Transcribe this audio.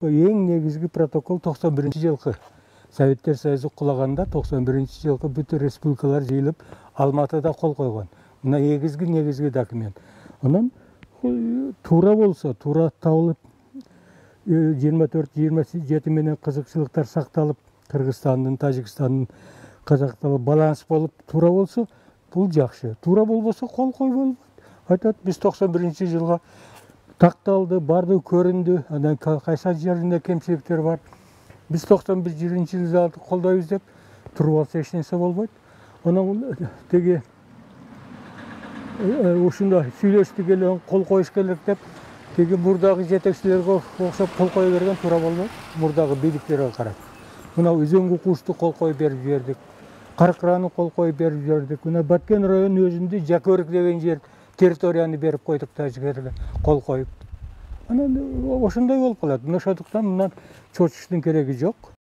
Ең негізгі протокол 91-жылғы. Советтер Союзы құлағанда 91-жылғы bütün республикалар жиылып Алматыда қол қойған. Мына негізгі документ. Онан тура болса, тура таулып 24-27 менен қызықшылықтар сақталып, Қырғызстанның, Тәжікстанның, Қазақтағы баланс болып тура болса, бұл жақсы. Тура болбаса қол қойбайды. Айтады, біз 91 жылға тақталды, барды, көрінді, анан қайса жерінде кемшіліктер бар. Біз 91 жылды қолдаймыз деп тұрып алса ешнәрсе болмайды. Оның теге ушунда сүйлөштү келе қол қойыш керек деп теге мурдагы жетекчилерге окшоп қол қоя берген тура болмайды. Мурдагы бийликтерге карап. Мына Үзөңгү кушту қол қойып берип жібердік. Қарқыраны қол қойып берип жібердік. Мына Баткен район өзінде Жакөрік деген жер территорияны беріп қойдық тәжіктерге қол қойып. Ошондай болуп калат. Ошондуктан мындан чочуштун кереги жок.